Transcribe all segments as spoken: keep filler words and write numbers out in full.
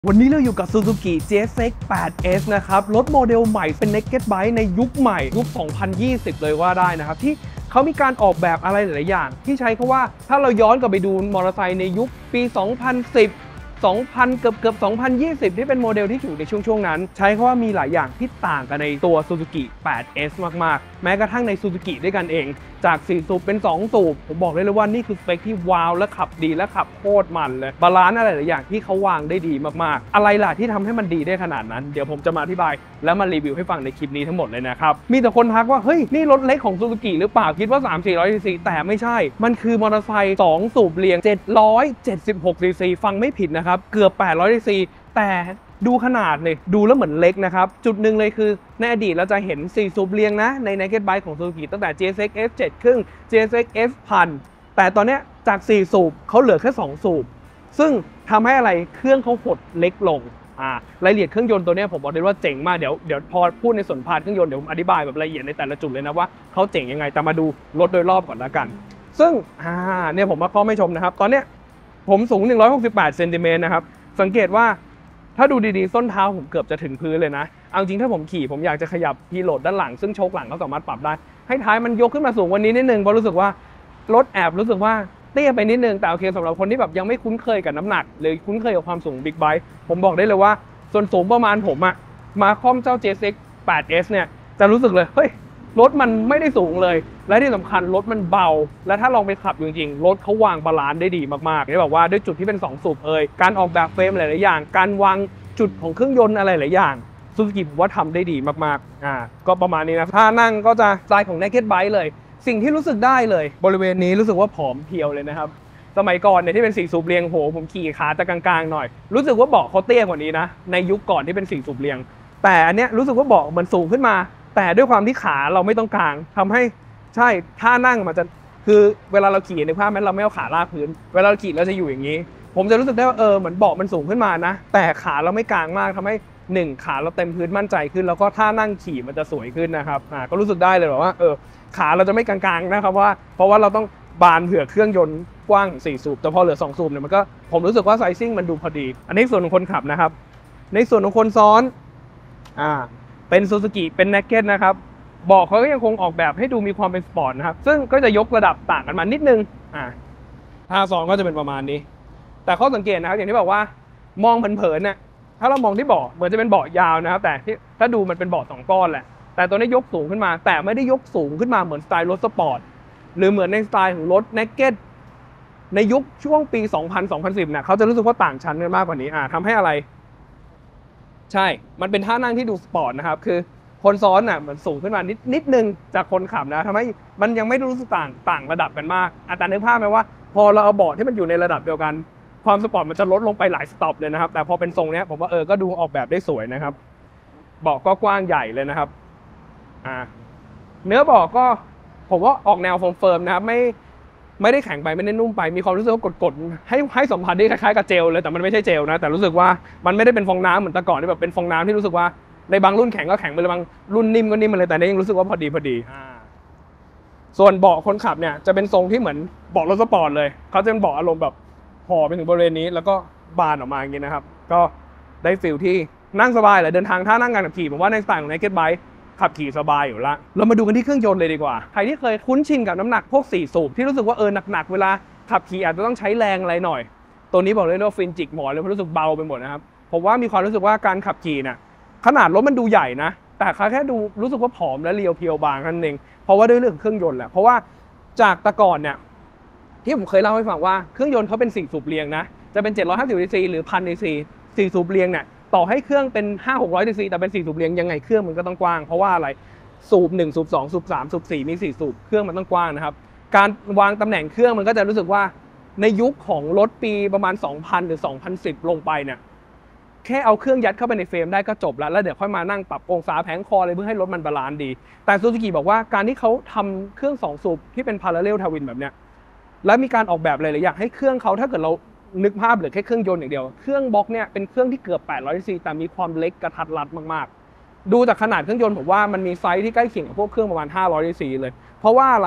วันนี้เราอยู่กับ Suzuki เจ เอ็กซ์ เอ็กซ์ แปด เอส นะครับรถโมเดลใหม่เป็น Naked Bike ในยุคใหม่ยุค สองพันยี่สิบ เลยว่าได้นะครับที่เขามีการออกแบบอะไรหลายๆอย่างที่ใช้คำว่าถ้าเราย้อนกลับไปดูมอเตอร์ไซค์ในยุคปี สองพันสิบ สองพัน เกือบเกือบ สองพันยี่สิบ ที่เป็นโมเดลที่อยู่ในช่วงช่วงนั้นใช้คำว่ามีหลายอย่างที่ต่างกันในตัว Suzuki แปด เอส มากๆแม้กระทั่งใน Suzuki ด้วยกันเองจากสี่สูบเป็นสองสูบผมบอกได้เลยว่านี่คือสเปคที่ว้าวและขับดีและขับโคตรมันเลยบาลานซ์อะไรหลายอย่างที่เขาวางได้ดีมากๆอะไรล่ะที่ทำให้มันดีได้ขนาดนั้นเดี๋ยวผมจะมาอธิบายแล้วมารีวิวให้ฟังในคลิปนี้ทั้งหมดเลยนะครับมีแต่คนทักว่าเฮ้ยนี่รถเล็กของ Suzuki หรือเปล่าคิดว่า สามพันสี่ร้อย ซี ซี แต่ไม่ใช่มันคือมอเตอร์ไซค์สองสูบเรียงเจ็ดร้อยเจ็ดสิบหก ซี ซี ฟังไม่ผิดนะครับเกือบแปดร้อย ซี ซี แต่ดูขนาดเลยดูแล้วเหมือนเล็กนะครับจุดหนึ่งเลยคือในอดีตเราจะเห็นสี่สูบเรียงนะใน Naked Bike ของ Suzuki ตั้งแต่ จี เอส เอ็กซ์ เอฟ เจ็ด ครึ่ง จี เอส เอ็กซ์ เอฟ หนึ่งพัน แต่ตอนนี้จากสี่สูบเขาเหลือแค่สองสูบซึ่งทำให้อะไรเครื่องเขาหดเล็กลงอ่ารายละเอียดเครื่องยนต์ตัวนี้ผมบอกเลยว่าเจ๋งมากเดี๋ยวเดี๋ยวพอพูดในส่วนพาร์ทเครื่องยนต์เดี๋ยวผมอธิบายแบบละเอียดในแต่ละจุดเลยนะว่าเขาเจ๋งยังไงแต่มาดูรถโดยรอบก่อนละกันซึ่งอ่าเนี่ยผมมาข้อไม่ชมนะครับตอนเนี้ยผมสูงหนึ่งร้อยหกสิบแปดเซนติเมตรนะครับสังเกตว่าถ้าดูดีๆส้นเท้าผมเกือบจะถึงพื้นเลยนะเอาจริงถ้าผมขี่ผมอยากจะขยับพีโหลดด้านหลังซึ่งโชคหลังเขาสามารถปรับได้ให้ท้ายมันยกขึ้นมาสูงกว่านี้นิดนึงเพราะรู้สึกว่ารถแอบรู้สึกว่าเตี้ยไปนิดนึงแต่โอเคสำหรับคนที่แบบยังไม่คุ้นเคยกับน้ำหนักหรือคุ้นเคยกับความสูงบิ๊กไบค์ผมบอกได้เลยว่าส่วนสูงประมาณผมอะมาคล่อมเจ้า เจ เอ็กซ์ แปด เอส เนี่ยจะรู้สึกเลยเฮ้ยรถมันไม่ได้สูงเลยและที่สำคัญรถมันเบาและถ้าลองไปขับจริงๆรถเขาวางบาลานซ์ได้ดีมากๆได้บอกว่าด้วยจุดที่เป็นสองสูบเอ่ยการออกแบบเฟรมหลายๆอย่างการวางจุดของเครื่องยนต์อะไรหลายอย่างซูซูกิผมว่าทำได้ดีมากๆอ่าก็ประมาณนี้นะถ้านั่งก็จะสไตล์ของ Naked Bike เลยสิ่งที่รู้สึกได้เลยบริเวณนี้รู้สึกว่าผอมเพรียวเลยนะครับสมัยก่อนเนี่ยที่เป็นสี่สูบเรียงโหผมขี่ขาจะกลางๆหน่อยรู้สึกว่าเบาะเขาเตี้ยกว่านี้นะในยุคก่อนที่เป็นสี่สูบเรียงแต่อันเนี้ยรู้สึกว่าเบาะมันสูงขึ้นมาแต่ด้วยความที่ขาเราไม่ต้องกลางทำให้ใช่ท่านั่งมันจะคือเวลาเราขี่ในภาพนั้นเราไม่เอาขาลากพื้นเวลาเราขี่เราจะอยู่อย่างนี้ผมจะรู้สึกได้ว่าเออเหมือนเบาะมันสูงขึ้นมานะแต่ขาเราไม่กลางมากทำให้หนึ่งขาเราเต็มพื้นมั่นใจขึ้นแล้วก็ท่านั่งขี่มันจะสวยขึ้นนะครับอ่าก็รู้สึกได้เลยว่าเออขาเราจะไม่กลางๆนะครับว่าเพราะว่าเราต้องบานเผื่อเครื่องยนต์กว้างสี่สูบแต่พอเหลือสองสูบเนี่ยมันก็ผมรู้สึกว่าไซซิ่งมันดูพอดีอันนี้ส่วนของคนขับนะครับในส่วนของคนซ้อนอ่าเป็น Suzuki เป็น Naked นะครับเบาะเขาก็ยังคงออกแบบให้ดูมีความเป็นสปอร์ตนะครับซึ่งก็จะยกระดับต่างกันมานิดนึงอ่าท่าซ้อนก็จะเป็นประมาณนี้แต่ข้อสังเกตนะครับอย่างที่บอกว่ามองเผินๆเนี่ยถ้าเรามองที่เบาะเหมือนจะเป็นเบาะยาวนะครับแต่ที่ถ้าดูมันเป็นเบาะสองก้อนแหละแต่ตัวนี้ยกสูงขึ้นมาแต่ไม่ได้ยกสูงขึ้นมาเหมือนสไตล์รถสปอร์ตหรือเหมือนในสไตล์ของรถ Naked ในยุคช่วงปี สองพัน สองพันสิบ เนี่ยเขาจะรู้สึกว่าต่างชั้นกันมากกว่านี้อ่าทำให้อะไรใช่มันเป็นท่านั่งที่ดูสปอร์ตนะครับคือคนซ้อนน่ะมันสูงขึ้นมานิดนิดนึงจากคนขับนะทำให้มันยังไม่รู้สึกต่างต่างระดับกันมากอาจารย์นึกภาพไหมว่าพอเราเอาเบาะที่มันอยู่ในระดับเดียวกันความสปอร์ตมันจะลดลงไปหลายสต็อปเลยนะครับแต่พอเป็นทรงเนี้ยผมว่าเออก็ดูออกแบบได้สวยนะครับเบาะก็กว้างใหญ่เลยนะครับอ่าเนื้อเบาะก็ผมว่าออกแนวเฟิร์มๆนะครับไม่ไม่ได้แข็งไปไม่ได้นุ่มไปมีความรู้สึกว่ากดๆให้ให้สัมผัสได้คล้ายๆกับเจลเลยแต่มันไม่ใช่เจลนะแต่รู้สึกว่ามันไม่ได้เป็นฟองน้ำเหมือนแต่ก่อนที่แบบเป็นฟองน้ำที่รู้สึกว่าในบางรุ่นแข็งก็แข็งไปเลยบางรุ่นนิ่มก็นิ่มไปเลยแต่ในยังรู้สึกว่าพอดีพอดีอ่าส่วนเบาะคนขับเนี่ยจะเป็นทรงที่เหมือนเบาะรถสปอร์ตเลยเขาจะเป็นเบาะอารมณ์แบบห่อไปถึงบริเวณนี้แล้วก็บานออกมาอย่างนี้นะครับก็ได้ฟีลที่นั่งสบายเลยเดินทางถ้านั่งการขับขี่ผมว่าในสไตล์ของ Naked Bike ขับขี่สบายอยู่ละเรามาดูกันที่เครื่องยนต์เลยดีกว่าใครที่เคยคุ้นชินกับน้ำหนักพวกสี่สูบที่รู้สึกว่าเออหนักๆเวลาขับขี่อาจจะต้องใช้แรงอะไรหน่อยตัวนี้บอกเลยว่าฟินจิกหมอนเลยเพราะรู้สึกเบาไปหมดนะครับผมว่ามีความรู้สึกว่าการขับขี่น่ะขนาดรถมันดูใหญ่นะแต่แค่ดูรู้สึกว่าผอมและเรียวเพียวบางนั่นเองเพราะว่าด้วยเรื่องเครื่องยนต์แหละเพราะว่าจากแต่ก่อนเนี่ยที่ผมเคยเล่าให้ฟังว่าเครื่องยนต์เขาเป็นสี่สูบเรียงนะจะเป็นเจ็ดร้อยห้าสิบ ซี ซี หรือ หนึ่งพัน ซี ซี สี่สูบเรียงเนี่ยต่อให้เครื่องเป็น ห้าหกร้อย ซี ซี แต่เป็นสี่สูบเรียงยังไงเครื่องมันก็ต้องกว้างเพราะว่าอะไรสูบหนึ่งสูบสองสูบสามสูบสี่มีสี่สูบเครื่องมันต้องกว้างนะครับการวางตำแหน่งเครื่องมันก็จะรู้สึกว่าในยุคของรถปีประมาณ สองพัน หรือ สองพันสิบ ลงไปเนี่ยแค่เอาเครื่องยัดเข้าไปในเฟรมได้ก็จบแล้วแล้วเดี๋ยวค่อยมานั่งปรับองศาแผงคออะไรเพื่อให้รถมันบาลานซ์ดีแต่ Suzuki บอกว่าการที่เขาทำเครื่องสองสูบที่เป็น Parallel Twin แบบเนี้ยและมีการออกแบบหลายๆอย่างให้เครื่องเขาถ้าเกิดเรานึกภาพเหลือแค่เครื่องยนต์อย่างเดียวเครื่องบล็อกเนี่ยเป็นเครื่องที่เกือบแปดร้อย ซี ซี แต่มีความเล็กกระทัดรัดมากๆดูจากขนาดเครื่องยนต์ผมว่ามันมีไซส์ที่ใกล้เคียงกับพวกเครื่องประมาณห้าร้อย ซี ซีเลยเพราะว่าอะไร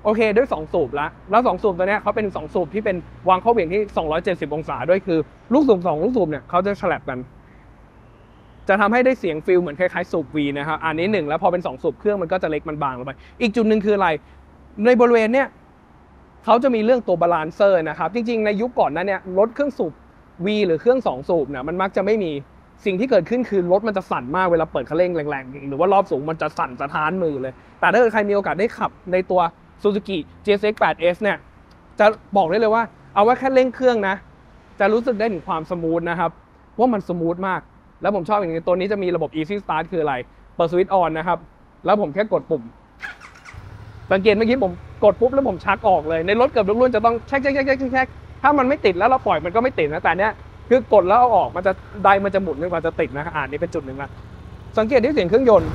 โอเคด้วยสองสูบแล้วแล้วสองสูบตัวเนี้ยเขาเป็นสองสูบที่เป็นวางข้อเหวี่ยงที่สองร้อยเจ็ดสิบองศาด้วยคือลูกสูบสองลูกสูบเนี่ยเขาจะฉลับกันจะทำให้ได้เสียงฟิลเหมือนคล้ายๆสูบ V นะครับอันนี้หนึ่งแล้วพอเป็นสองสูบเครื่องมันก็จะเล็กมันบางลงไปอีกจุดหนึ่งคืออะไรในบริเวณเนี้ยเขาจะมีเรื่องตัวบาลานเซอร์นะครับจริงๆในยุคก่อนนั้นเนี่ยรถเครื่องสูบ V หรือเครื่องสองสูบเนี่ยมันมักจะไม่มีสิ่งที่เกิดขึ้นคือรถมันจะสั่นมากเวลาเปิดคันเร่งแรงๆหรือว่ารอบสูงมันจะสั่นสะท้านมือเลยแต่ถ้าเกิดใครมีโอกาสได้ขับในตัว Suzuki จี เอส เอ็กซ์ แปด เอส เนี่ยจะบอกได้เลยว่าเอาไว้แค่เร่งเครื่องนะจะรู้สึกได้ถึงความสมูทนะครับว่ามันสมูทมากแล้วผมชอบอย่างนี้ตัวนี้จะมีระบบ Easy Start คืออะไรเปิดสวิตช์ออนนะครับแล้วผมแค่กดปุ่มสังเกตเมื่อกี้ผมกดปุ๊บแล้วผมชักออกเลยในรถเกือบทุกรุ่นจะต้องแช็กแช็กแช็กแช็กแช็กถ้ามันไม่ติดแล้วเราปล่อยมันก็ไม่ติดนะแต่เนี้ยคือกดแล้วเอาออกมันจะไดมันจะหมุนจนกว่าจะติดนะครับอ่านี่เป็นจุดหนึ่งละสังเกตที่เสียงเครื่องยนต์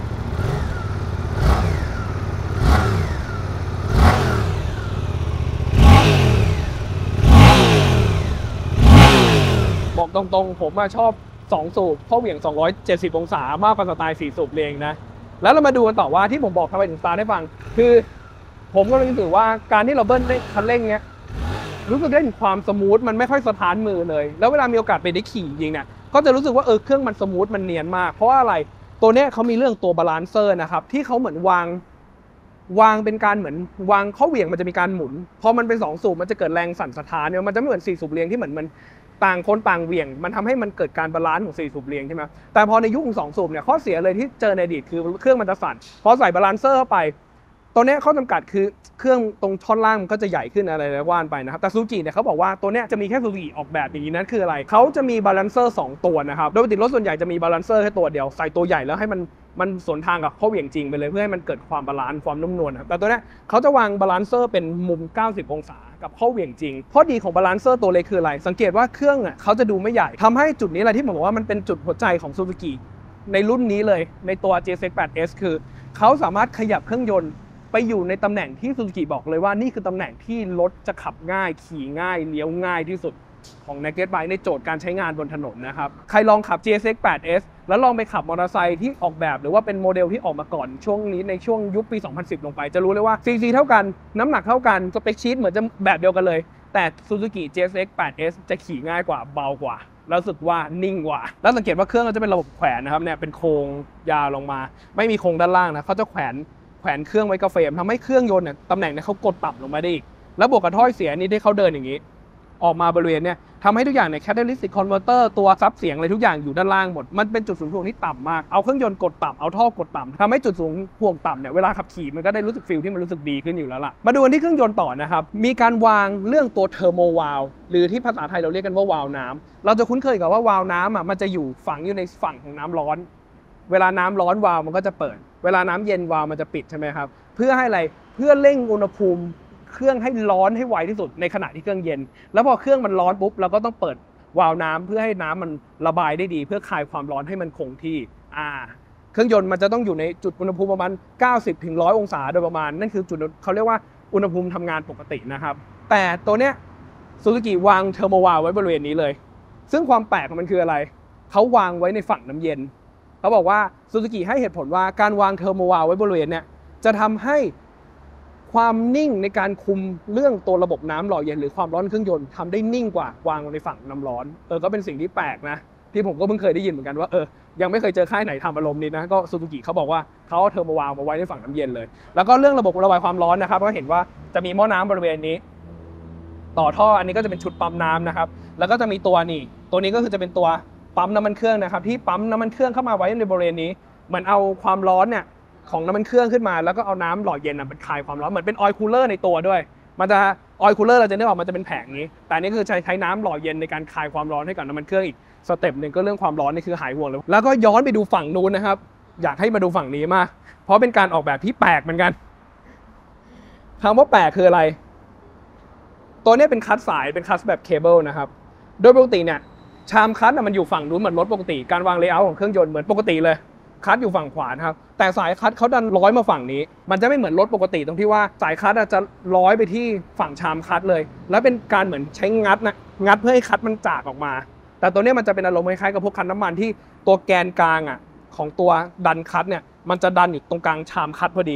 บอกตรงๆผมมาชอบสองสูบข้อเหวี่ยงสองร้อยเจ็ดสิบองศามากกว่าสไตล์สี่สูบเองนะแล้วเรามาดูกันต่อว่าที่ผมบอกทำไมถึงสตาร์ทให้ฟังคือผมก็เลยรู้สึกว่าการที่เราเบิ้ลได้คันเร่งเนี้ยรู้สึกได้ถึงความสมูทมันไม่ค่อยสะท้านมือเลยแล้วเวลามีโอกาสไปได้ขี่จริงเนี่ยก็จะรู้สึกว่าเออเครื่องมันสมูทมันเนียนมากเพราะว่าอะไรตัวเนี้ยเขามีเรื่องตัวบาลานเซอร์นะครับที่เขาเหมือนวางวางเป็นการเหมือนวางข้อเหวี่ยงมันจะมีการหมุนพอมันเป็นสองสูบมันจะเกิดแรงสั่นสะท้านเนี่ยมันจะไม่เหมือนสี่สูบเรียงที่เหมือนมันต่างคนต่างเหวี่ยงมันทำให้มันเกิดการบาลานซ์ของสี่สูบเรียงใช่ไหมแต่พอในยุคของสองสูบเนี่ยข้อเสียเลยที่เจอในอดีตคือเครื่องมันจะสั่นพอใส่บาลานเซอร์เข้าไปตัวนี้ข้อจำกัดคือเครื่องตรงท่อนล่างมันก็จะใหญ่ขึ้นอะไรแล้วว่านไปนะครับแต่ซูจิเนี่ยเขาบอกว่าตัวนี้จะมีแค่ซูจิออกแบบอย่างนี้นั่นคืออะไรเขาจะมีบาลานเซอร์สองตัวนะครับโดยปกติรถส่วนใหญ่จะมีบาลานเซอร์แค่ตัวเดียวใส่ตัวใหญ่แล้วให้มันมันสวนทางกับข้อเหวี่ยงจริงไปเลยเพื่อให้มันเกิดความบาลานซ์ความนุ่มนวลครับแต่ตัวนี้เขาจะวางบาลานเซอร์เป็นมุมเก้าสิบองศากับข้อเหวี่ยงจริงข้อดีของบาลานเซอร์ตัวเล็กคืออะไรสังเกตว่าเครื่องอ่ะเขาจะดูไม่ใหญ่ทำให้จุดนี้แหละที่ผมบอกว่ามันเป็นจุดหัวใจของซูซูกิในรุ่นนี้เลยในตัว จี เอส เอ็กซ์ แปด เอส คือเขาสามารถขยับเครื่องยนต์ไปอยู่ในตำแหน่งที่ซูซูกิบอกเลยว่านี่คือตำแหน่งที่รถจะขับง่ายขี่ง่ายเลี้ยวง่ายที่สุดของ Naked Bike ในโจทย์การใช้งานบนถนนนะครับใครลองขับ จี เอส เอ็กซ์ แปด เอส แล้วลองไปขับมอเตอร์ไซค์ที่ออกแบบหรือว่าเป็นโมเดลที่ออกมาก่อนช่วงนี้ในช่วงยุคปีสองพันสิบลงไปจะรู้เลยว่า ซี ซี เท่ากันน้ำหนักเท่ากันสเปคชีทเหมือนจะแบบเดียวกันเลยแต่ Suzuki จี เอส เอ็กซ์ แปด เอส จะขี่ง่ายกว่าเบากว่าแล้วรู้สึกว่านิ่งกว่าแล้วสังเกตว่าเครื่องก็จะเป็นระบบแขวนนะครับเนี่ยเป็นโครงยาวลงมาไม่มีโครงด้านล่างนะเขาจะแขวนแขวนเครื่องไว้กับเฟรมทำให้เครื่องยนต์เนี่ยตำแหน่งเนี่ยเขากดต่ำลงมาได้อีกแล้วบวกกับถ้อยเสียนี้ที่เขาเดินอย่างนี้ออกมาบริเวณเนี่ยทำให้ทุกอย่างเนี่ย catalytic converter ตัวซับเสียงอะไรทุกอย่างอยู่ด้านล่างหมดมันเป็นจุดศูนย์ถ่วงที่ต่ำมากเอาเครื่องยนต์กดต่ำเอาท่อกดต่ำทำให้จุดศูนย์ถ่วงต่ำเนี่ยเวลาขับขี่มันก็ได้รู้สึกฟีลที่มันรู้สึกดีขึ้นอยู่แล้วล่ะมาดูกันที่เครื่องยนต์ต่อนะครับมีการวางเรื่องตัวเทอร์โมวาลหรือที่ภาษาไทยเราเรียกกันว่าวาล์วน้ำเราจะคุ้นเคยกับว่าวาล์วน้ำอ่ะมันจะอยู่ฝังอยู่ในฝั่งของน้ำร้อนเวลาน้ำร้อนวาล์วมันก็จะเปิดเวลาน้ำเย็นวาล์วมันจะปิดใช่ไหมครับเพื่อให้อะไรเพื่อเร่งอุณหภูมิเครื่องให้ร้อนให้ไวที่สุดในขณะที่เครื่องเย็นแล้วพอเครื่องมันร้อนปุ๊บเราก็ต้องเปิดวาล์วน้ำเพื่อให้น้ำมันระบายได้ดีเพื่อคลายความร้อนให้มันคงที่อ่าเครื่องยนต์มันจะต้องอยู่ในจุดอุณหภูมิประมาณเก้าสิบถึงหนึ่งร้อยองศาโดยประมาณนั่นคือจุดเขาเรียกว่าอุณหภูมิทำงานปกตินะครับแต่ตัวเนี้ยซูซูกิวางเทอร์โมวาล์วไว้บริเวณนี้เลยซึ่งความแปลกของมันคืออะไรเขาวางไว้ในฝั่งน้ำเย็นเขาบอกว่าซูซูกิให้เหตุผลว่าการวางเทอร์โมวาล์วไว้บริเวณเนี้ยจะทำให้ความนิ่งในการคุมเรื่องตัวระบบน้ำหล่อเย็นหรือความร้อนเครื่องยนต์ทำได้นิ่งกว่าวางในฝั่งน้ำร้อนเออก็เป็นสิ่งที่แปลกนะที่ผมก็เพิ่งเคยได้ยินเหมือนกันว่าเออยังไม่เคยเจอค่ายไหนทำอารมณ์นี้นะก็ซูซูกิเขาบอกว่าเขาเอาเทอร์โมวาล์วมาไว้ในฝั่งน้ำเย็นเลยแล้วก็เรื่องระบบระบายความร้อนนะครับก็เห็นว่าจะมีหม้อน้ำบริเวณนี้ต่อท่ออันนี้ก็จะเป็นชุดปั๊มน้ำนะครับแล้วก็จะมีตัวนี่ตัวนี้ก็คือจะเป็นตัวปั๊มน้ำมันเครื่องนะครับที่ปั๊มน้ำมันเครื่องเข้ามาไว้ในบริเวณนี้เหมือนเอาความร้อนเนี่ยของน้ำมันเครื่องขึ้นมาแล้วก็เอาน้ำหล่อเย็นมันคลายความร้อนเหมือนเป็นออยล์คูลเลอร์ในตัวด้วยมันจะออยล์คูลเลอร์เราจะนึกออกมันจะเป็นแผงนี้แต่นี่คือใช้ใช้น้ำหล่อเย็นในการคลายความร้อนให้กับน้ำมันเครื่องอีกสเต็ปหนึ่งก็เรื่องความร้อนนี่คือหายห่วงเลยแล้วก็ย้อนไปดูฝั่งนู้นนะครับอยากให้มาดูฝั่งนี้มากเพราะเป็นการออกแบบที่แปลกเหมือนกันคำว่าแปลกคืออะไรตัวนี้เป็นคัสสายเป็นคัสแบบเคเบิลนะครับโดยปกติเนี่ยชามคัสมันอยู่ฝั่งนู้นเหมือนรถปกติการวางเลเยอร์ของเครื่องยนต์เหมือนปกติเลยคัสอยู่ฝั่งขวาครับแต่สายคัสเขาดันร้อยมาฝั่งนี้มันจะไม่เหมือนรถปกติตรงที่ว่าสายคัสจะร้อยไปที่ฝั่งชามคัสเลยแล้วเป็นการเหมือนใช้งัดนะงัดเพื่อให้คัสมันจากออกมาแต่ตัวนี้มันจะเป็นอารมณ์คล้ายๆกับพวกคันน้ำมันที่ตัวแกนกลางอ่ะของตัวดันคัสเนี่ยมันจะดันอยู่ตรงกลางชามคัสพอดี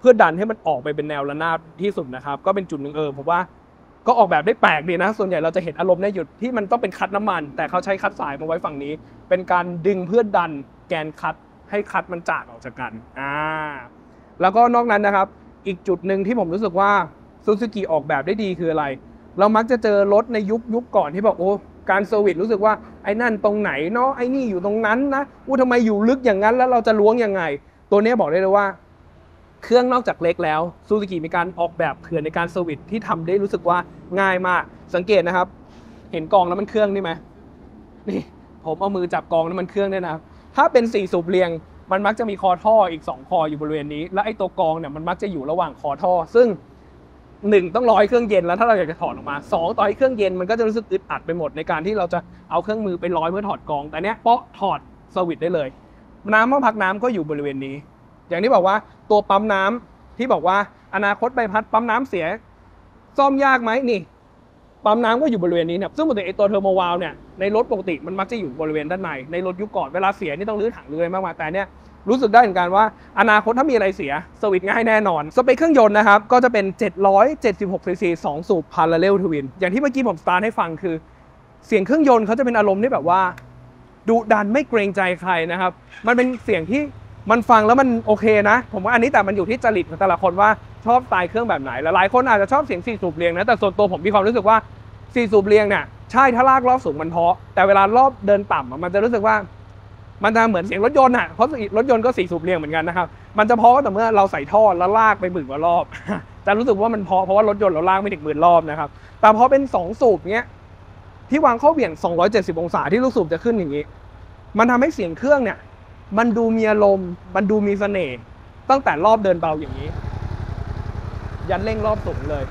พื่อดันให้มันออกไปเป็นแนวระนาบที่สุดนะครับก็เป็นจุดหนึ่งเออผมว่าก็ออกแบบได้แปลกดีนะส่วนใหญ่เราจะเห็นอารมณ์ในหยุดที่มันต้องเป็นคัดน้ำมันแต่เขาใช้คัดสายมาไว้ฝั่งนี้เป็นการดึงเพื่อดันแกนคัดให้คัดมันจากออกจากกันอ่าแล้วก็นอกนั้นนะครับอีกจุดหนึ่งที่ผมรู้สึกว่าซูซูกิออกแบบได้ดีคืออะไรเรามักจะเจอรถในยุคยุคก่อนที่บอกโอ้การเซอร์วิสรู้สึกว่าไอ้นั่นตรงไหนเนาะไอ้นี่อยู่ตรงนั้นนะอู้ทำไมอยู่ลึกอย่างนั้นแล้วเราจะล้วงยังไงตัวนี้บอกได้เลยว่าเครื่องนอกจากเล็กแล้วซูซูกิมีการออกแบบเผื่อในการเซอร์วิสที่ทำได้รู้สึกว่าง่ายมากสังเกตนะครับเห็นกองแล้วมันเครื่องนี่ไหมนี่ผมเอามือจับกองแล้วมันเครื่องด้วยนะถ้าเป็นสี่สูบเรียงมันมักจะมีคอท่ออีกสองคออยู่บริเวณนี้และไอ้ตัวกองเนี่ยมันมักจะอยู่ระหว่างคอท่อซึ่งหนึ่งต้องรอให้เครื่องเย็นแล้วถ้าเราอยากจะถอดออกมาสองต่อให้เครื่องเย็นมันก็จะรู้สึกอึดอัดไปหมดในการที่เราจะเอาเครื่องมือไปร้อยเพื่อถอดกองแต่เนี้ยเปาะถอดเซอร์วิสได้เลยน้ำห้องพักน้ำก็อยู่บริเวณนี้อย่างที่บอกว่าตัวปั๊มน้ำที่บอกว่าอนาคตใบพัดปั๊มน้ำเสียซ่อมยากไหมนี่ปั๊มน้ำก็อยู่บริเวณนี้เนี่ยซึ่งปกติไอตัวเทอร์โมวาลเนี่ยในรถปกติมันมักจะอยู่บริเวณด้านในในรถยุคก่อนเวลาเสียนี่ต้องรื้อถังรื้ออะไรมากมายแต่เนี่ยรู้สึกได้เหมือนกันว่าอนาคตถ้ามีอะไรเสียสวิตช์ง่ายแน่นอนสเปคเครื่องยนต์นะครับก็จะเป็นเจ็ดร้อยเจ็ดสิบหกซีซีสองสูบ Parallel Twin อย่างที่เมื่อกี้ผมสตาร์ทให้ฟังคือเสียงเครื่องยนต์เขาจะเป็นอารมณ์ที่แบบว่าดุดันไม่เกรงใจใครนะครับมันเป็นเสียงที่มันฟังแล้วมันโอเคนะผมว่าอันนี้แต่มันอยู่ที่จริตของแต่ละคนว่าชอบสไตล์เครื่องแบบไหนหลายคนอาจจะชอบเสียงสี่สูบเรียงนะแต่ส่วนตัวผมมีความรู้สึกว่าสี่สูบเรียงเนี่ยใช่ถ้าลากรอบสูงมันเพาะแต่เวลารอบเดินต่ำมันจะรู้สึกว่ามันจะเหมือนเสียงรถยนต์อ่ะเพราะรถยนต์ก็สี่สูบเรียงเหมือนกันนะครับมันจะเพาะก็แต่เมื่อเราใส่ท่อแล้วลากไปหมื่นกว่ารอบจะรู้สึกว่ามันเพาะเพราะว่ารถยนต์เราลากไม่ถึงหมื่นรอบนะครับแต่พอเป็นสองสูบเนี้ยที่วางเข้าเบี่ยงสองร้อยเจ็ดสิบองศาที่ลูกสูบจะขึ้นอย่างนี้มันทำให้เสียงเครื่องเนี่ยมันดูมีอารมณ์มันดูมีเสน่ห์ตั้งแต่รอบเดินเบาอย่างนี้ยันเร่งรอบสูงเลย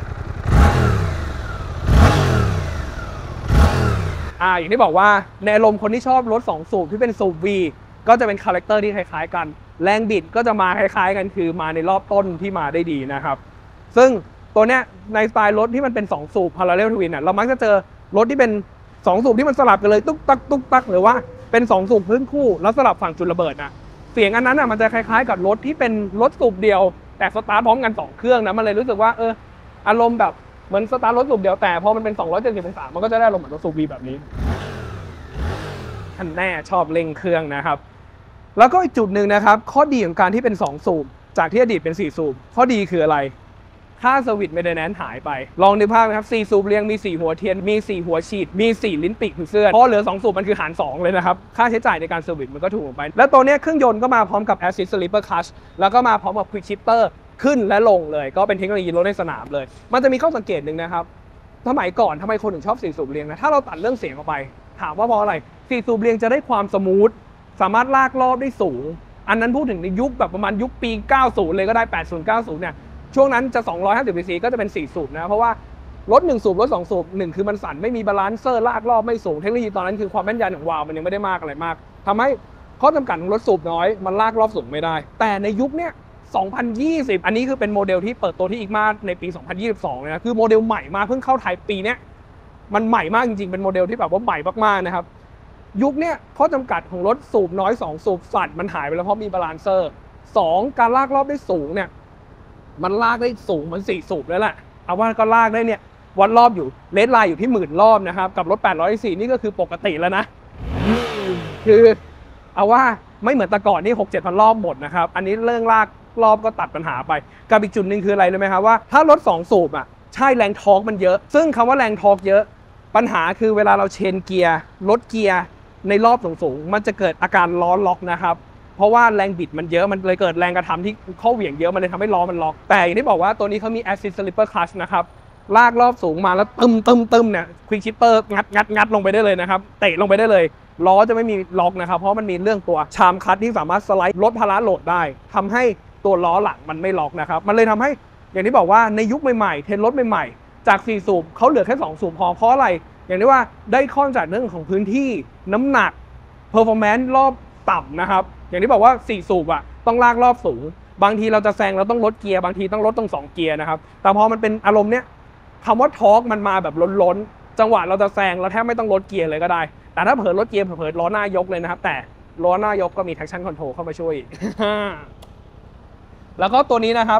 อ่าอย่างที่บอกว่าในอารมณ์คนที่ชอบรถสองสูบที่เป็นสูบ V ก็จะเป็นคาแรคเตอร์ที่คล้ายๆกันแรงบิดก็จะมาคล้ายๆกันคือมาในรอบต้นที่มาได้ดีนะครับซึ่งตัวเนี้ยในสไตล์รถที่มันเป็นสองสูบ Parallel Twin น่ะเรามักจะเจอรถที่เป็นสองสูบที่มันสลับกันเลยตุ๊กตักตุ๊กตักหรือว่าเป็นสองสูบพื้นคู่แล้วสลับฝั่งจุดระเบิดนะเสียงอันนั้นอ่ะมันจะคล้ายๆกับรถที่เป็นรถสูบเดียวแต่สตาร์ทพร้อมกันสองเครื่องนะมันเลยรู้สึกว่าเอออารมณ์แบบเหมือนสตาร์ทรถสูบเดียวแต่พอมันเป็นสองร้อยเจ็ดสิบองศามันก็จะได้อารมณ์เหมือนรถสูบ V แบบนี้ท่านแน่ชอบเร่งเครื่องนะครับแล้วก็อีกจุดหนึ่งนะครับข้อดีของการที่เป็นสองสูบจากที่อดีตเป็นสี่สูบข้อดีคืออะไรค่าเซอร์วิสเมนเทนแนนซ์หายไปลองนึกภาพนะครับสี่สูบเรียงมีสี่หัวเทียนมีสี่หัวฉีดมีสี่ลิ้นปีกผีเสื้อพอเหลือสองสูบมันคือหารสองเลยนะครับค่าใช้จ่ายในการเซอร์วิสมันก็ถูกลงไปแล้วตัวนี้เครื่องยนต์ก็มาพร้อมกับ Assist Sleeper Clutch แล้วก็มาพร้อมกับ Quick Shifter ขึ้นและลงเลยก็เป็นเทคโนโลยีรถในสนามเลยมันจะมีข้อสังเกตหนึ่งนะครับสมัยก่อนทำไมคนถึงชอบสี่สูบเรียงนะถ้าเราตัดเรื่องเสียงออกไปถามว่าเพราะอะไรสี่สูบเรียงจะได้ความสมูทสามารถลากรอบได้สูงอันนั้นพูดถึงในยุคแบบประมาณยุคปีเก้าสิบเลยก็ได้แปดสิบ เก้าสิบเนี่ยช่วงนั้นจะสองร้อยห้าสิบซีซีก็จะเป็นสี่สูบนะเพราะว่ารถหนึ่งสูบรถสองสูบหนึ่งคือมันสั่นไม่มีบาลานเซอร์ลากรอบไม่สูงเทคโนโลยีตอนนั้นคือความแม่นยำของวาล์วมันยังไม่ได้มากอะไรมากทำให้ข้อจำกัดของรถสูบน้อยมันลากรอบสูงไม่ได้แต่ในยุคเนี้ยสองพันยี่สิบอันนี้คือเป็นโมเดลที่เปิดตัวที่อีกมาในปีสองพันยี่สิบสองนะคือโมเดลใหม่มาเพิ่งเข้าไทยปีเนี้ยมันใหม่มากจริงๆเป็นโมเดลที่แบบว่าใหม่มากๆนะครับยุคเนี้ยข้อจำกัดของรถสูบน้อยสองสูบสั่นมันหายไปแล้วเพราะมีบาลานเซอร์สองการลากรอบได้สูงเนี่ยมันลากได้สูงเหมือนสี่สูบแล้วแหละเอาว่าก็ลากได้เนี่ยวัดรอบอยู่เลทไลน์อยู่ที่หมื่นรอบนะครับกับรถแปดร้อยซีซีนี่ก็คือปกติแล้วนะคือเอาว่าไม่เหมือนแต่ก่อนนี่ หกเจ็ดพัน รอบหมดนะครับอันนี้เรื่องลากรอบก็ตัดปัญหาไปกับอีกจุดหนึ่งคืออะไรรู้ไหมครับว่าถ้ารถสองสูบอ่ะใช่แรงทอร์กมันเยอะซึ่งคำว่าแรงทอร์กเยอะปัญหาคือเวลาเราเชนเกียร์ลดเกียร์ในรอบสูงๆมันจะเกิดอาการล้อล็อกนะครับเพราะว่าแรงบิดมันเยอะมันเลยเกิดแรงกระทำที่เข้าเหวี่ยงเยอะมันเลยทำให้ล้อมันล็อกแต่อย่างที่บอกว่าตัวนี้เขามี Assist Sleeper Clutch นะครับลากรอบสูงมาแล้วตึมตึมตึมเนี่ย Quick Shifter งัดงัดงัดลงไปได้เลยนะครับเตะลงไปได้เลยล้อจะไม่มีล็อกนะครับเพราะมันมีเรื่องตัวชามคลัตช์ที่สามารถสไลด์ลดภาระโหลดได้ทำให้ตัวล้อหลังมันไม่ล็อกนะครับมันเลยทำให้อย่างที่บอกว่าในยุคใหม่ๆเทรนด์รถใหม่ๆจากสี่สูบเขาเหลือแค่สองสูบพอเพราะอะไรอย่างที่ว่าได้ข้อจากเรื่องของพื้นที่น้ำหนัก performance รอบต่ำนะครับอย่างที่บอกว่าสี่สูบอะต้องลากรอบสูงบางทีเราจะแซงเราต้องลดเกียร์บางทีต้องลดตรงสองเกียร์นะครับแต่พอมันเป็นอารมณ์เนี้ยคำว่าทอร์กมันมาแบบล้นๆจังหวะเราจะแซงเราแทบไม่ต้องลดเกียร์เลยก็ได้แต่ถ้าเผลอลดเกียร์เผลอล้อหน้ายกเลยนะครับแต่ล้อหน้ายกก็มี traction control เข้ามาช่วย แล้วก็ตัวนี้นะครับ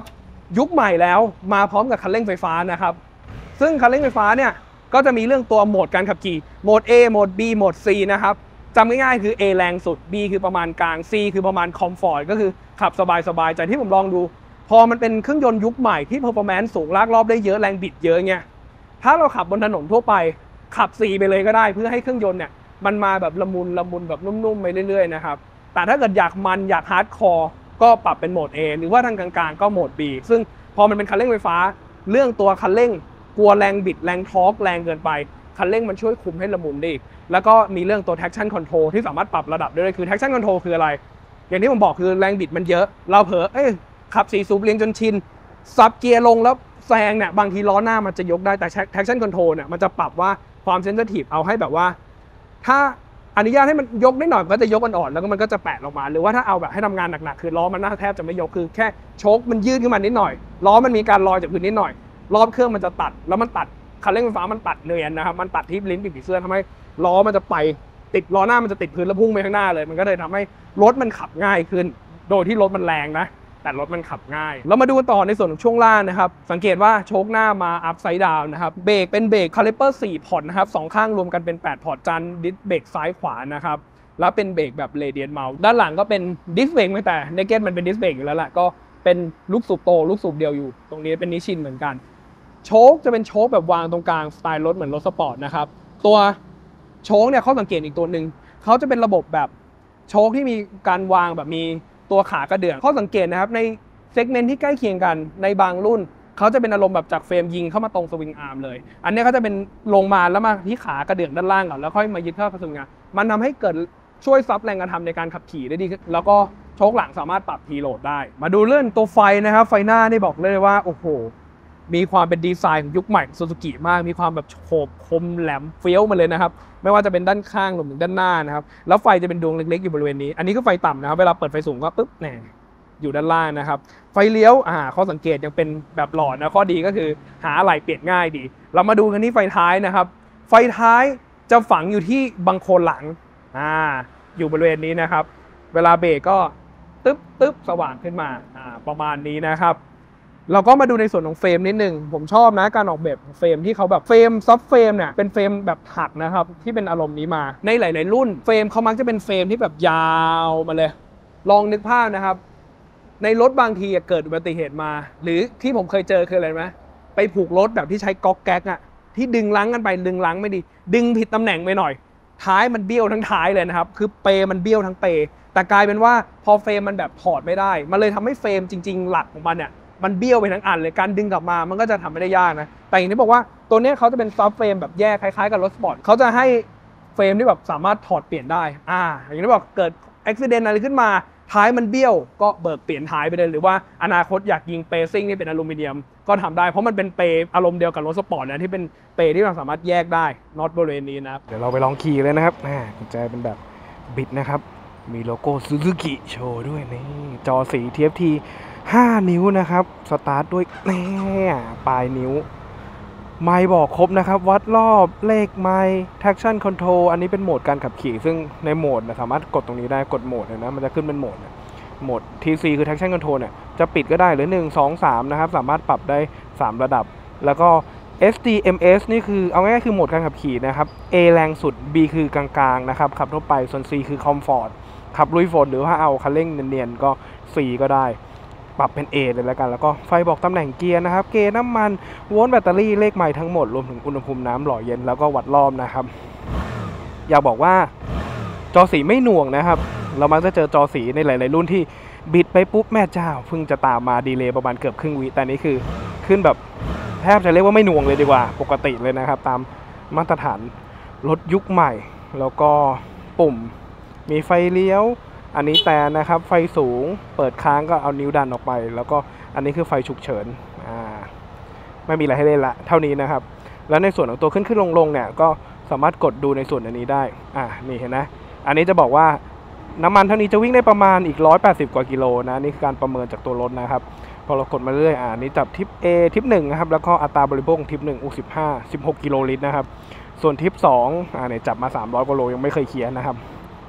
ยุคใหม่แล้วมาพร้อมกับคันเร่งไฟฟ้านะครับซึ่งคันเร่งไฟฟ้าเนี่ยก็จะมีเรื่องตัวโหมดการขับขี่โหมด A โหมด B โหมด C นะครับจำง่ายๆคือ A แรงสุด B คือประมาณกลาง C คือประมาณคอมฟอร์ตก็คือขับสบายๆจากที่ผมลองดูพอมันเป็นเครื่องยนต์ยุคใหม่ที่ performance สูงลากรอบได้เยอะแรงบิดเยอะเงี้ยถ้าเราขับบนถนนทั่วไปขับ C ไปเลยก็ได้เพื่อให้เครื่องยนต์เนี่ยมันมาแบบละมุนละมุนแบบนุ่มๆไปเรื่อยๆนะครับแต่ถ้าเกิดอยากมันอยากฮาร์ดคอร์ก็ปรับเป็นโหมด A หรือว่าทางกลางๆก็โหมด B ซึ่งพอมันเป็นคันเร่งไฟฟ้าเรื่องตัวคันเร่งกลัวแรงบิดแรงทอร์กแรงเกินไปคันเร่งมันช่วยคุมให้ละมุนได้อีกแล้วก็มีเรื่องตัว traction control ที่สามารถปรับระดับได้ด้วยคือ traction control คืออะไรอย่างที่ผมบอกคือแรงบิดมันเยอะเราเผลอเอ้ยขับสี่สูบเรียงจนชินซับเกียร์ลงแล้วแซงเนี่ยบางทีล้อหน้ามันจะยกได้แต่ traction control เนี่ยมันจะปรับว่าความ sensitive เอาให้แบบว่าถ้าอนุญาตให้มันยกได้หน่อยมันก็จะยกอ่อนๆแล้วก็มันก็จะแปะลงมาหรือว่าถ้าเอาแบบให้ทำงานหนักๆคือล้อมันน่าแทบจะไม่ยกคือแค่โชคมันยืดขึ้นมานิดหน่อยล้อมันมีการลอยจากพื้นนิดหน่อยรอบเครื่องมันจะตัดแล้วมันตัดคันเร่งไฟฟ้ามันตัดเนียนนะครับมันตัดที่ลิ้นปีกผีเสื้อทำให้ล้อมันจะไปติดล้อหน้ามันจะติดพื้นแล้วพุ่งไปข้างหน้าเลยมันก็เลยทำให้รถมันขับง่ายขึ้นโดยที่รถมันแรงนะแต่รถมันขับง่ายเรามาดูต่อในส่วนของช่วงล่างนะครับสังเกตว่าโชคหน้ามาอัพไซด์ดาวน์นะครับเบรกเป็นเบรกคาลิเปอร์สี่พอร์ตนะครับสองข้างรวมกันเป็นแปดพอร์ตจันดิสเบรกซ้ายขวานะครับแล้วเป็นเบรกแบบเรเดียนเมาส์ด้านหลังก็เป็นดิสเบรกไม่แต่เนเก็ตมันเป็นดิสเบรกอยู่แล้วแหละก็เป็นลูกสูบโตลูกสูบเดียวอยู่ตรงนี้เป็นนิชินเหมือนกันโชคจะเป็นโชคแบบวางตรงกลางสไตล์รถเหมือนรถสปอร์ตนะครับตัวโชคเนี่ยข้อสังเกตอีกตัวหนึ่งเขาจะเป็นระบบแบบโชคที่มีการวางแบบมีตัวขากระเดื่องข้อสังเกตนะครับในเซกเมนต์ที่ใกล้เคียงกันในบางรุ่นเขาจะเป็นอารมณ์แบบจากเฟรมยิงเข้ามาตรงสวิงอาร์มเลยอันนี้เขาจะเป็นลงมาแล้วมาที่ขากระเดื่องด้านล่างก่อนแล้วค่อยมายึดเข้ากับสวิงอาร์มมันทำให้เกิดช่วยซับแรงกระทำในการขับขี่ได้ดีแล้วก็โชคหลังสามารถปรับทีโหลดได้มาดูเรื่องตัวไฟนะครับไฟหน้านี่บอกเลยว่าโอ้โหมีความเป็นดีไซน์ของยุคใหม่ซูซูกิมากมีความแบบโฉบคมแหลมเฟี้ยวมาเลยนะครับไม่ว่าจะเป็นด้านข้างรวมถึงด้านหน้านะครับแล้วไฟจะเป็นดวงเล็กๆอยู่บริเวณนี้อันนี้ก็ไฟต่ำนะครับเวลาเปิดไฟสูงก็ปึ๊บแหน่อยู่ด้านล่างนะครับไฟเลี้ยวอ่าข้อสังเกตยังเป็นแบบหลอดนะข้อดีก็คือหาอะไหล่เปลี่ยนง่ายดีเรามาดูกันที่ไฟท้ายนะครับไฟท้ายจะฝังอยู่ที่บังโคลนหลังอ่าอยู่บริเวณนี้นะครับเวลาเบรกก็ตึ๊บตึ๊บสว่างขึ้นมาอ่าประมาณนี้นะครับเราก็มาดูในส่วนของเฟรมนิดนึงผมชอบนะการออกแบบเฟรมที่เขาแบบเฟรมซับเฟรมเนี่ยเป็นเฟรมแบบหักนะครับที่เป็นอารมณ์นี้มาในหลายๆรุ่นเฟรมเขามักจะเป็นเฟรมที่แบบยาวมาเลยลองนึกภาพนะครับในรถบางทีเกิดอุบัติเหตุมาหรือที่ผมเคยเจอคืออะไรไหมไปผูกรถแบบที่ใช้ก๊อกแก๊กอะที่ดึงลังกันไปดึงลังไม่ดีดึงผิดตำแหน่งไปหน่อยท้ายมันเบี้ยวทั้งท้ายเลยนะครับคือเปมันเบี้ยวทั้งเปแต่กลายเป็นว่าพอเฟรมมันแบบถอดไม่ได้มันเลยทำให้เฟรมจริงๆหลักของมันเนี่ยมันเบี้ยวไปทั้งอันเลยการดึงกลับมามันก็จะทำไม่ได้ยากนะแต่อย่างที่บอกว่าตัวนี้เขาจะเป็นซอฟต์เฟรมแบบแยกคล้ายๆกับรถสปอร์ตเขาจะให้เฟรมที่แบบสามารถถอดเปลี่ยนได้อ่าอย่างที่บอกเกิดอุบัติเหตุอะไรขึ้นมาท้ายมันเบี้ยวก็เบิกเปลี่ยนท้ายไปเลยหรือว่าอนาคตอยากยิงเปซิ่งที่เป็นอลูมิเนียมก็ทำได้เพราะมันเป็นเปอารมณ์เดียวกับรถสปอร์ตนะที่เป็นเปที่เราสามารถแยกได้น็อตบริเวณนี้นะครับเดี๋ยวเราไปลองขี่เลยนะครับกุญแจเป็นแบบบิดนะครับมีโลโก้ซูซูกิโชว์ด้วยนี่จอสี ที เอฟ ที ห้านิ้วนะครับสตาร์ทด้วยแน่ปลายนิ้วไมค์บอกครบนะครับวัดรอบเลขไมค์ traction control อันนี้เป็นโหมดการขับขี่ซึ่งในโหมดนะสามารถกดตรงนี้ได้กดโหมดเลยนะมันจะขึ้นเป็นโหมดนะโหมด ที ซี คือ traction control เนี่ยจะปิดก็ได้หรือหนึ่ง สอง สามนะครับสามารถปรับได้สามระดับแล้วก็ เอส ดี เอ็ม เอส นี่คือเอาง่ายๆคือโหมดการขับขี่นะครับ A แรงสุด B คือกลางๆนะครับขับทั่วไปส่วน C คือ comfort ขับลุยฝนหรือว่าเอาคันเร่งเนียนๆก็ C ก็ได้ปรับเป็น A เลยแล้วกันแล้วก็ไฟบอกตำแหน่งเกียร์นะครับเกียร์น้ำมันโวลต์แบตเตอรี่เลขไมล์ทั้งหมดรวมถึงอุณหภูมิน้ำหล่อเย็นแล้วก็วัดรอบนะครับอยากบอกว่าจอสีไม่หน่วงนะครับเรามักจะเจอจอสีในหลายๆรุ่นที่บิดไปปุ๊บแม่เจ้าเพิ่งจะตามมาดีเลย์ประมาณเกือบครึ่งวิแต่นี้คือขึ้นแบบแทบจะเรียกว่าไม่หน่วงเลยดีกว่าปกติเลยนะครับตามมาตรฐานรถยุคใหม่แล้วก็ปุ่มมีไฟเลี้ยวอันนี้แต่นะครับไฟสูงเปิดค้างก็เอานิ้วดันออกไปแล้วก็อันนี้คือไฟฉุกเฉินอ่าไม่มีอะไรให้เล่นละเท่านี้นะครับแล้วในส่วนของตัวขึ้นขึ้นลงลงเนี่ยก็สามารถกดดูในส่วนอันนี้ได้อ่านี่เห็นไหมอันนี้จะบอกว่าน้ำมันเท่านี้จะวิ่งได้ประมาณอีกหนึ่งร้อยแปดสิบกว่ากิโลนะนี่คือการประเมินจากตัวรถนะครับพอเรากดมาเรื่อยอ่านี่จับทิป A ทิปหนึ่งนะครับแล้วก็อัตราบริโภคทิปหนึ่งอุสิบห้า สิบหกกิโลลิตรนะครับส่วนทิปสองอ่าเนี่ยจับมาสามร้อยกว่าโลยังไม่เคยเคลียร์นะครับ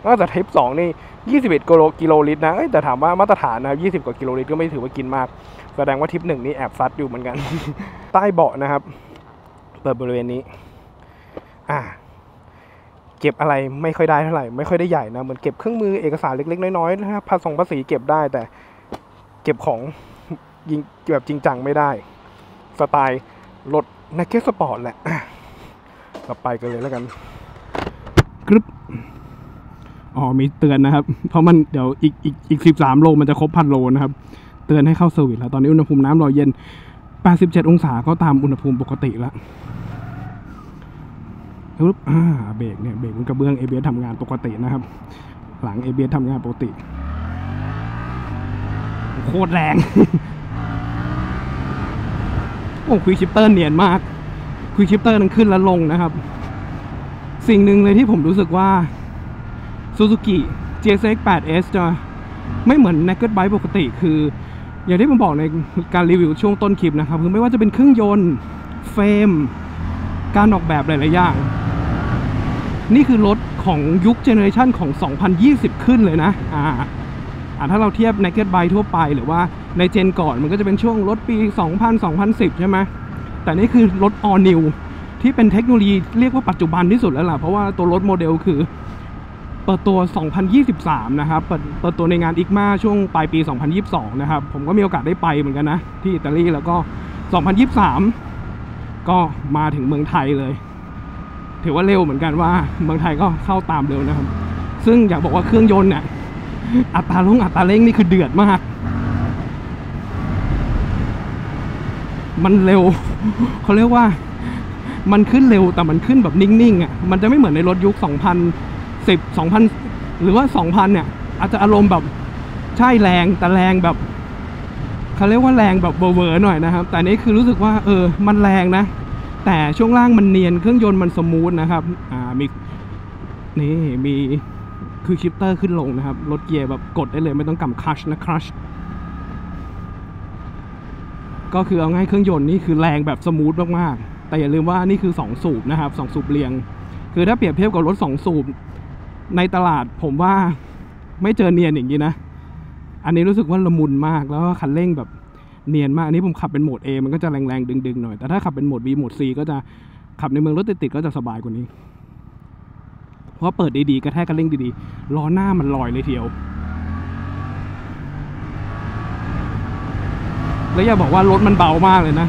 ว่าแต่ Type สองนี่ยี่สิบเอ็ดกิโลกิโลลิตรนะแต่ถามว่ามาตรฐานนะครับยี่สิบกว่ากิโลลิตรก็ไม่ถือว่ากินมากแสดงว่าทิปหนึ่งนี่แอบซัดอยู่เหมือนกัน ใต้เบาะนะครับเปิดบริเวณนี้อ่าเก็บอะไรไม่ค่อยได้เท่าไหร่ไม่ค่อยได้ใหญ่นะเหมือนเก็บเครื่องมือเอกสารเล็กๆน้อยๆนะครับภาษีภาษีเก็บได้แต่เก็บของยิงแบบจริงจังไม่ได้สไตล์รถนักเก็ตสปอร์ตแหละเราไปกันเลยแล้วกันกรึ๊บอ๋อมีเตือนนะครับเพราะมันเดี๋ยวอีกอีกอีกสิบสามโลมันจะครบพันโลนะครับเตือนให้เข้าเซอร์วิสแล้วตอนนี้อุณหภูมิน้ำรอเย็นแปดสิบเจ็ดองศาก็ตามอุณหภูมิปกติแล้วปึ๊บอ่าเบรกเนี่ยเบรกมันกระเบื้อง เอ บี เอส ทำงานปกตินะครับหลัง เอ บี เอส ทำงานปกติโคตรแรง โอ้ควิกชิปเตอร์เนียนมากควิกชิปเตอร์นั้นขึ้นและลงนะครับสิ่งหนึ่งเลยที่ผมรู้สึกว่า Suzuki จี เอส เอ็กซ์ แปด เอส จะไม่เหมือน Naked Bike ปกติคืออย่างที่ผมบอกในการรีวิวช่วงต้นคลิปนะครับคือไม่ว่าจะเป็นเครื่องยนต์เฟรมการออกแบบหลายๆอย่างนี่คือรถของยุคเจเนอเรชันของสองพันยี่สิบขึ้นเลยนะอ่าอ่าถ้าเราเทียบ Naked Bike ทั่วไปหรือว่าในเจนก่อนมันก็จะเป็นช่วงรถปีสองพัน สองพันสิบใช่ไหมแต่นี่คือรถ All New ที่เป็นเทคโนโลยีเรียกว่าปัจจุบันที่สุดแล้วล่ะเพราะว่าตัวรถโมเดลคือเปิดตัวสองพันยี่สิบสามนะครับเปิดเปิดตัวในงานอิกมาช่วงปลายปีสองพันยี่สิบสองนะครับผมก็มีโอกาสได้ไปเหมือนกันนะที่อิตาลีแล้วก็สองพันยี่สิบสามก็มาถึงเมืองไทยเลยถือว่าเร็วเหมือนกันว่าเมืองไทยก็เข้าตามเร็วนะครับซึ่งอยากบอกว่าเครื่องยนต์เนี่ยอัตราลงอัตราเร่งนี่คือเดือดมากมันเร็วเขาเรียกว่ามันขึ้นเร็วแต่มันขึ้นแบบนิ่งๆอ่ะมันจะไม่เหมือนในรถยุคสองพันสิบ สองพันหรือว่า สองพัน เนี่ยอาจจะอารมณ์แบบใช่แรงแต่แรงแบบเขาเรียกว่าแรงแบบเวอร์ๆหน่อยนะครับแต่นี้คือรู้สึกว่าเออมันแรงนะแต่ช่วงล่างมันเนียนเครื่องยนต์มันสมูทนะครับอ่ามีนี่มีคือชิปเตอร์ขึ้นลงนะครับรถเกียร์แบบกดได้เลยไม่ต้องกำคลัชนะคลัชก็คือเอาง่ายเครื่องยนต์นี่คือแรงแบบสมูทมากๆแต่อย่าลืมว่านี่คือสองสูบนะครับสองสูบเรียงคือถ้าเปรียบเทียบกับรถสองสูบในตลาดผมว่าไม่เจอเนียนอย่างนี้นะอันนี้รู้สึกว่าละมุนมากแล้วก็คันเร่งแบบเนียนมากอันนี้ผมขับเป็นโหมด A มันก็จะแรงๆดึงๆหน่อยแต่ถ้าขับเป็นโหมด B โหมด C ก็จะขับในเมืองรถติดๆก็จะสบายกว่านี้เพราะเปิดดีๆกระแทกคันเร่งดีๆล้อหน้ามันลอยเลยเทียวแล้วอย่าบอกว่ารถมันเบามากเลยนะ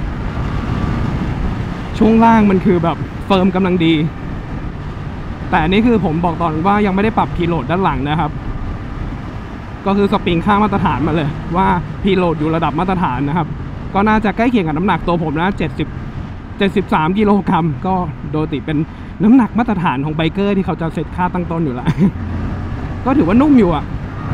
ช่วงล่างมันคือแบบเฟิร์มกำลังดีแต่นี่คือผมบอกตอนว่ายังไม่ได้ปรับพีโหลดด้านหลังนะครับก็คือสปริงค่ามาตรฐานมาเลยว่าพีโหลดอยู่ระดับมาตรฐานนะครับก็น่าจะใกล้เคียงกับน้ำหนักตัวผมนะเจ็ดสิบ เจ็ดสิบสามกิโลกรัมก็โดยติเป็นน้ำหนักมาตรฐานของไบเกอร์ที่เขาจะเซตค่าตั้งต้นอยู่แล้ว ก็ถือว่านุ่มอยู่อะ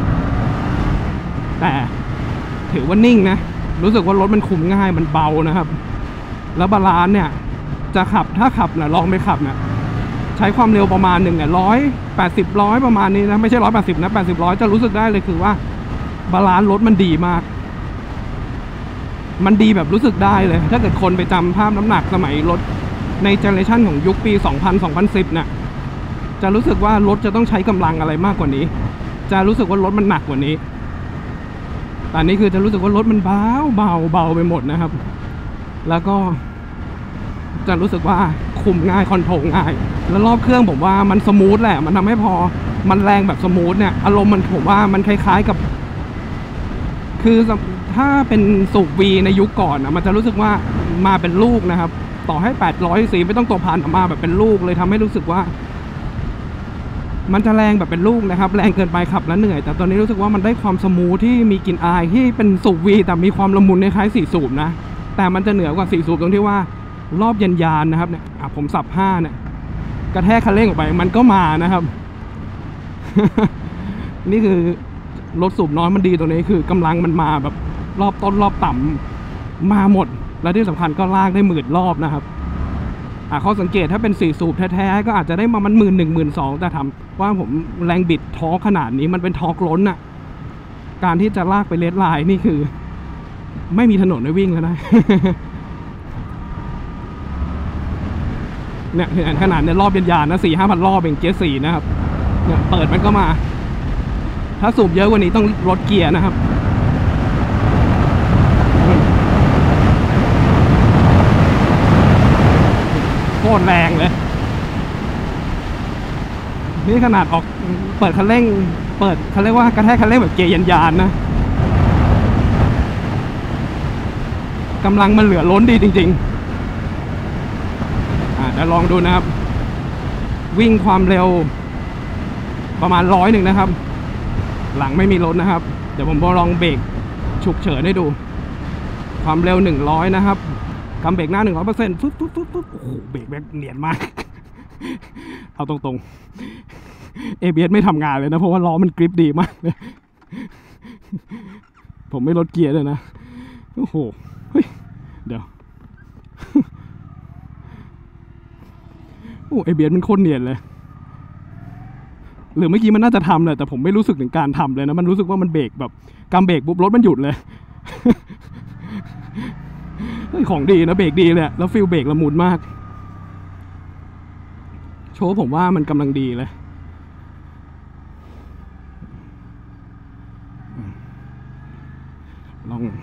แต่ถือว่านิ่งนะรู้สึกว่ารถมันคุมง่ายมันเบานะครับแล้วบาลานซ์เนี่ยจะขับถ้าขับนะลองไปขับนะใช้ความเร็วประมาณหนึ่งเนี่ยร้อยแปดสิบร้อยประมาณนี้นะไม่ใช่ร้อยแปดสิบนะแปดสิบร้อยจะรู้สึกได้เลยคือว่าบาลานซ์รถมันดีมากมันดีแบบรู้สึกได้เลยถ้าเกิดคนไปจำภาพน้ำหนักสมัยรถในเจเนอเรชันของยุคปีสองพัน สองพันสิบเนี่ยจะรู้สึกว่ารถจะต้องใช้กำลังอะไรมากกว่านี้จะรู้สึกว่ารถมันหนักกว่านี้แต่นี้คือจะรู้สึกว่ารถมันเบาเบาเบาไปหมดนะครับแล้วก็จะรู้สึกว่าคุมง่ายคอนโทรลง่ายแล้วรอบเครื่องผมว่ามันสมูทแหละมันทำให้พอมันแรงแบบสมูทเนี่ยอารมณ์มันผมว่ามันคล้ายๆกับคือถ้าเป็นสูบ V ในยุคก่อนนะมันจะรู้สึกว่ามาเป็นลูกนะครับต่อให้แปดร้อยซีซีไม่ต้องตัวพันมาแบบเป็นลูกเลยทำให้รู้สึกว่ามันจะแรงแบบเป็นลูกนะครับแรงเกินไปขับแล้วเหนื่อยแต่ตอนนี้รู้สึกว่ามันได้ความสมูทที่มีกลิ่นอายที่เป็นสูบ V แต่มีความละมุนในคล้ายสี่สูบนะแต่มันจะเหนือกว่าสี่สูบตรงที่ว่ารอบยันยานนะครับเนี่ยผมสับห้าเนี่ยกระแทกคันเร่งออกไปมันก็มานะครับ นี่คือรถสูบน้อยมันดีตรงนี้คือกำลังมันมาแบบรอบต้นรอบต่ำมาหมดและที่สำคัญก็ลากได้หมื่นรอบนะครับอ่าข้อสังเกตถ้าเป็นสี่สูบแท้ๆก็อาจจะได้มามันหมื่นหนึ่งหมื่นสองแต่ทำว่าผมแรงบิดทอร์กขนาดนี้มันเป็นทอร์กล้นอ่ะการที่จะลากไปเลดไลน์นี่คือไม่มีถนนให้วิ่งแล้วนะ เนี่ยขนาดในรอบยันยานนะสี่ห้าพันรอบเองเกียร์สี่นะครับเนี่ยเปิดมันก็มาถ้าสูบเยอะกว่านี้ต้องลดเกียร์นะครับโคตรแรงเลยนี่ขนาดออกเปิดคันเร่งเปิดเขาเรียกว่ากระแทกคันเร่งแบบเกียร์ยันยานนะกำลังมันเหลือล้นดีจริงๆอ่าเดี๋ยวลองดูนะครับวิ่งความเร็วประมาณร้อยหนึ่งนะครับหลังไม่มีรถนะครับเดี๋ยวผมลองเบรกฉุกเฉินให้ดูความเร็วหนึ่งร้อยนะครับกำเบรกหน้าหนึ่งร้อยเปอร์เซ็นต์ฟึ๊บฟึ๊บฟึ๊บฟึ๊บโอ้โหเบรกแบบเนียนมากเอาตรงๆ เอ บี เอส ไม่ทำงานเลยนะเพราะว่าล้อมันกริปดีมากเลยผมไม่ลดเกียร์เลยนะโอ้โหเฮ้ยเดี๋ยวโอ้ เอ บี เอส มันโคตรเนียนเลยหรือเมื่อกี้มันน่าจะทำเลยแต่ผมไม่รู้สึกถึงการทำเลยนะมันรู้สึกว่ามันเบรกแบบกำเบรกปุ๊บรถมันหยุดเลยของดีนะเบรกดีเลยแล้วฟิลเบรกละมุนมากโชว์ผมว่ามันกำลังดีเลยลอง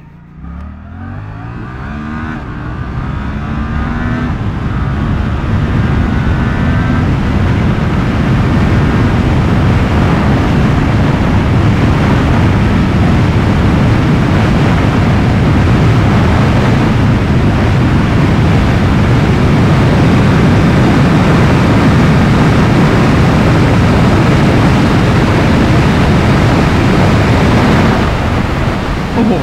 โอ้โห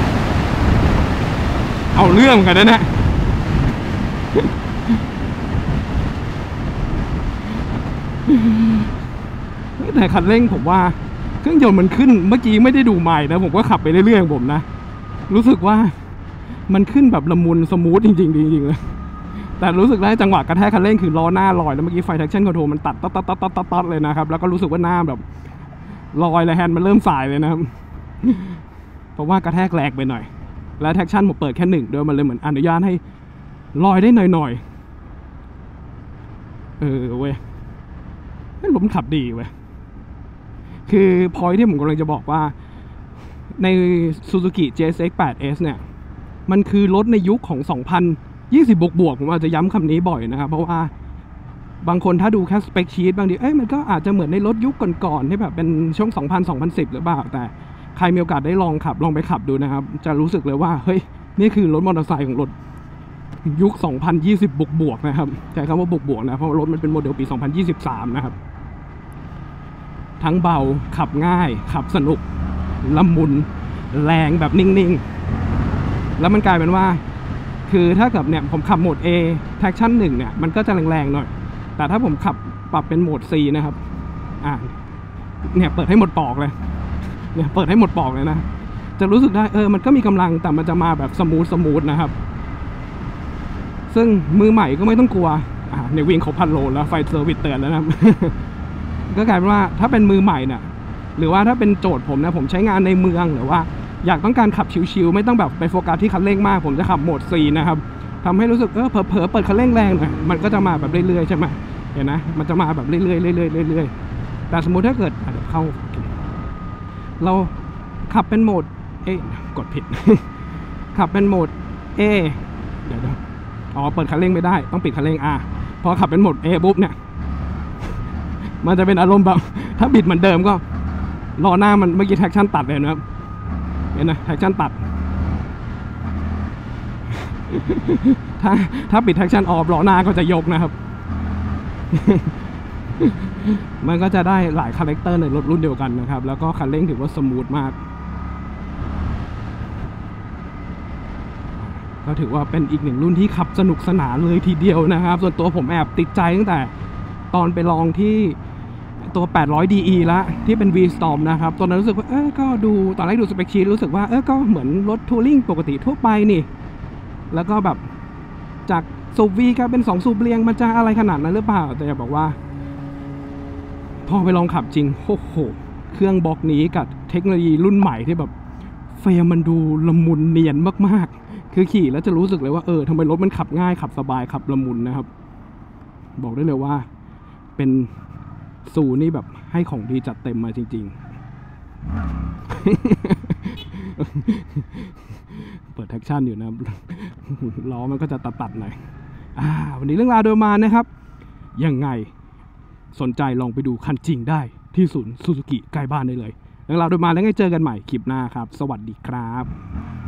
เอาเรื่องกันนะเนี่ยแต่คันเร่งผมว่าเครื่องยนต์มันขึ้นเมื่อกี้ไม่ได้ดูไมล์นะผมก็ขับไปเรื่อยๆของผมนะรู้สึกว่ามันขึ้นแบบละมุนสมูทจริงๆจริงๆเลยแต่รู้สึกได้จังหวะกระแทกคันเร่งคือล้อหน้าลอยแล้วเมื่อกี้ไฟ traction control มันตัดตัดตัดตัดตัดตัดเลยนะครับแล้วก็รู้สึกว่าหน้าแบบลอยเลยแฮนด์มันเริ่มสายเลยนะครับเพราะว่ากระแทกแรงไปหน่อยและแท็กชั่นผมเปิดแค่หนึ่งด้วยมันเลยเหมือนอนุญาตให้ลอยได้หน่อยๆเออเว้ยรถมันขับดีเว้ยคือพอยที่ผมกำลังจะบอกว่าใน Suzuki เจ เอส เอ็กซ์ แปด เอส เนี่ยมันคือรถในยุคของสองพันยี่สิบบวกๆผมอาจจะย้ำคำนี้บ่อยนะครับเพราะว่าบางคนถ้าดูแค่สเปคชีตบางทีเอ้ยมันก็อาจจะเหมือนในรถยุคก่อนๆที่แบบเป็นช่วงสองพัน สองพันสิบหรือเปล่าแต่ใครมีโอกาสได้ลองขับลองไปขับดูนะครับจะรู้สึกเลยว่าเฮ้ยนี่คือรถมอเตอร์ไซค์ของรถยุคสองพันยี่สิบบวกๆนะครับใช้คำว่าบวกๆนะเพราะรถมันเป็นโมเดลปีสองพันยี่สิบสามนะครับทั้งเบาขับง่ายขับสนุกละมุนแรงแบบนิ่งๆแล้วมันกลายเป็นว่าคือถ้าเกิดเนี่ยผมขับโหมด A traction หนึ่งเนี่ยมันก็จะแรงๆหน่อยแต่ถ้าผมขับปรับเป็นโหมด C นะครับอ่าเนี่ยเปิดให้หมดปอกเลยเนี่ยเปิดให้หมดปอกเลยนะจะรู้สึกได้เออมันก็มีกำลังแต่มันจะมาแบบสมูทสมูทนะครับซึ่งมือใหม่ก็ไม่ต้องกลัวอ่าในวิ่งเขาพันโลแล้วไฟเซอร์วิสเตือนแล้วนะครับ ก็กลายเป็นว่าถ้าเป็นมือใหม่เนี่ยหรือว่าถ้าเป็นโจทย์ผมนะผมใช้งานในเมืองหรือว่าอยากต้องการขับชิวๆไม่ต้องแบบไปโฟกัสที่คันเร่งมากผมจะขับโหมด C นะครับทำให้รู้สึกเออเผลอๆเปิดคันเร่งแรงหน่อยมันก็จะมาแบบเรื่อยๆใช่ไหมเห็นนะมันจะมาแบบเรื่อยๆเรื่อยๆเรื่อยๆแต่สมมุติถ้าเกิดเดี๋ยวเข้าเราขับเป็นโหมดเอ๊ะกดผิด ขับเป็นโหมด A เดี๋ยวอ๋อเปิดคันเร่งไม่ได้ต้องปิดคันเร่ง A พอขับเป็นโหมด A ปุ๊บเนี่ยมันจะเป็นอารมณ์แบบถ้าบิดเหมือนเดิมก็ล้อหน้ามันเมื่อกี้แท็กชั่นตัดเลยนะครับเห็นนะแท็กชั่นตัด ถ้าถ้าปิดแท็กชั่นออฟล้อหน้าก็จะยกนะครับ มันก็จะได้หลายคาแรคเตอร์ในรถรุ่นเดียวกันนะครับแล้วก็คันเร่งถือว่าสมูทมากก็ถือว่าเป็นอีกหนึ่งรุ่นที่ขับสนุกสนานเลยทีเดียวนะครับส่วนตัวผมแอบติดใจตั้งแต่ตอนไปลองที่ตัว แปดร้อย ดี อี แล้วที่เป็น V-Storm นะครับตอนนั้นรู้สึกว่าเออก็ดูตอนแรกดูสเปคชีทรู้สึกว่าเออก็เหมือนรถทัวริงปกติทั่วไปนี่แล้วก็แบบจากสูบ V ก็เป็นสองสูบเรียงมันจะอะไรขนาดนั้นหรือเปล่าแต่อยากบอกว่าพอไปลองขับจริงโอ้โหเครื่องบล็อกนี้กับเทคโนโลยีรุ่นใหม่ที่แบบเฟรมมันดูละมุนเนียนมากๆคือขี่แล้วจะรู้สึกเลยว่าเออทำไมรถมันขับง่ายขับสบายขับละมุนนะครับบอกได้เลยว่าเป็นซูนี่แบบให้ของดีจัดเต็มมาจริงๆ เปิดแท็กชั่นอยู่นะ ล้อมันก็จะตัดๆหน่อยอ่าวันนี้เรื่องราวโดยประมาณนะครับยังไงสนใจลองไปดูคันจริงได้ที่ศูนย์ซูซูกิใกล้บ้านได้เลยเรื่องราวโดยประมาณแล้วไงเจอกันใหม่คลิปหน้าครับสวัสดีครับ